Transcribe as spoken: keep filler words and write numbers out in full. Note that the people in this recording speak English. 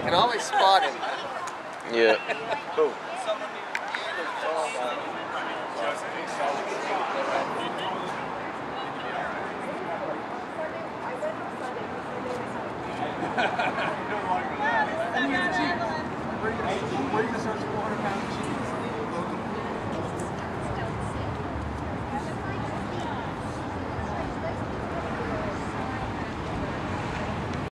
can always spot him. Yeah. Who? Ha ha ha.